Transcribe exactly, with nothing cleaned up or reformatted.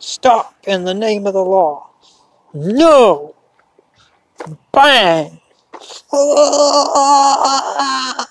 Stop in the name of the law. No! Bang!